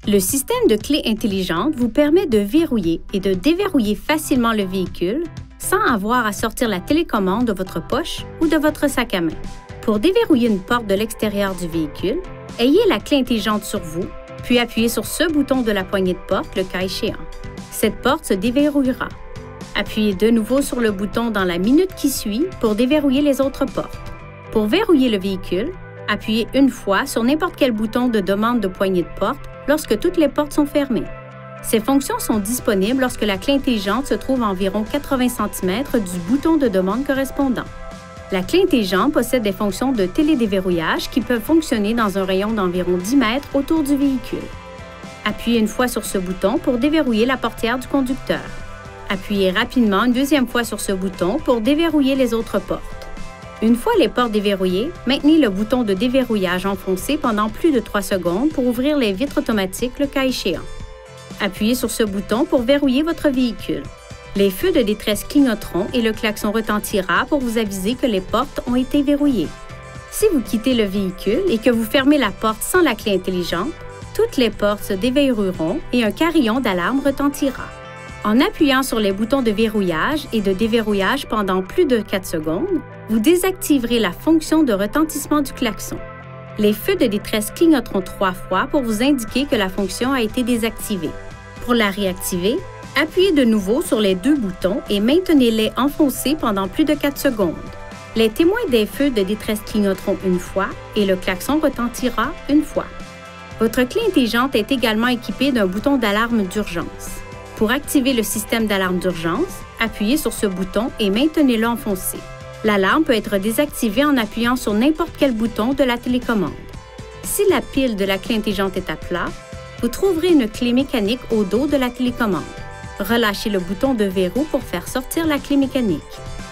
Le système de clés intelligentes vous permet de verrouiller et de déverrouiller facilement le véhicule sans avoir à sortir la télécommande de votre poche ou de votre sac à main. Pour déverrouiller une porte de l'extérieur du véhicule, ayez la clé intelligente sur vous, puis appuyez sur ce bouton de la poignée de porte le cas échéant. Cette porte se déverrouillera. Appuyez de nouveau sur le bouton dans la minute qui suit pour déverrouiller les autres portes. Pour verrouiller le véhicule, appuyez une fois sur n'importe quel bouton de demande de poignée de porte lorsque toutes les portes sont fermées. Ces fonctions sont disponibles lorsque la clé intelligente se trouve à environ 80 cm du bouton de demande correspondant. La clé intelligente possède des fonctions de télédéverrouillage qui peuvent fonctionner dans un rayon d'environ 10 mètres autour du véhicule. Appuyez une fois sur ce bouton pour déverrouiller la portière du conducteur. Appuyez rapidement une deuxième fois sur ce bouton pour déverrouiller les autres portes. Une fois les portes déverrouillées, maintenez le bouton de déverrouillage enfoncé pendant plus de 3 secondes pour ouvrir les vitres automatiques le cas échéant. Appuyez sur ce bouton pour verrouiller votre véhicule. Les feux de détresse clignoteront et le klaxon retentira pour vous aviser que les portes ont été verrouillées. Si vous quittez le véhicule et que vous fermez la porte sans la clé intelligente, toutes les portes se déverrouilleront et un carillon d'alarme retentira. En appuyant sur les boutons de verrouillage et de déverrouillage pendant plus de 4 secondes, vous désactiverez la fonction de retentissement du klaxon. Les feux de détresse clignoteront 3 fois pour vous indiquer que la fonction a été désactivée. Pour la réactiver, appuyez de nouveau sur les 2 boutons et maintenez-les enfoncés pendant plus de 4 secondes. Les témoins des feux de détresse clignoteront une fois et le klaxon retentira une fois. Votre clé intelligente est également équipée d'un bouton d'alarme d'urgence. Pour activer le système d'alarme d'urgence, appuyez sur ce bouton et maintenez-le enfoncé. L'alarme peut être désactivée en appuyant sur n'importe quel bouton de la télécommande. Si la pile de la clé intelligente est à plat, vous trouverez une clé mécanique au dos de la télécommande. Relâchez le bouton de verrou pour faire sortir la clé mécanique.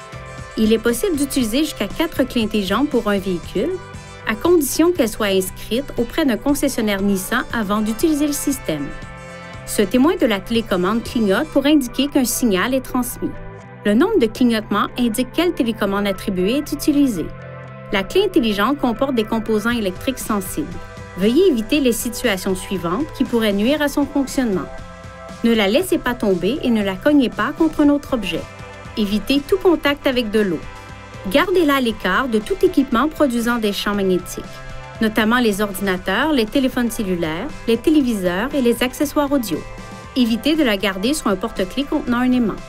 Il est possible d'utiliser jusqu'à 4 clés intelligentes pour un véhicule, à condition qu'elles soient inscrites auprès d'un concessionnaire Nissan avant d'utiliser le système. Ce témoin de la télécommande clignote pour indiquer qu'un signal est transmis. Le nombre de clignotements indique quelle télécommande attribuée est utilisée. La clé intelligente comporte des composants électriques sensibles. Veuillez éviter les situations suivantes qui pourraient nuire à son fonctionnement. Ne la laissez pas tomber et ne la cognez pas contre un autre objet. Évitez tout contact avec de l'eau. Gardez-la à l'écart de tout équipement produisant des champs magnétiques, notamment les ordinateurs, les téléphones cellulaires, les téléviseurs et les accessoires audio. Évitez de la garder sur un porte-clés contenant un aimant.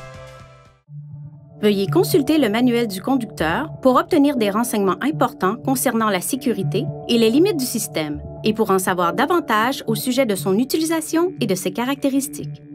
Veuillez consulter le manuel du conducteur pour obtenir des renseignements importants concernant la sécurité et les limites du système et pour en savoir davantage au sujet de son utilisation et de ses caractéristiques.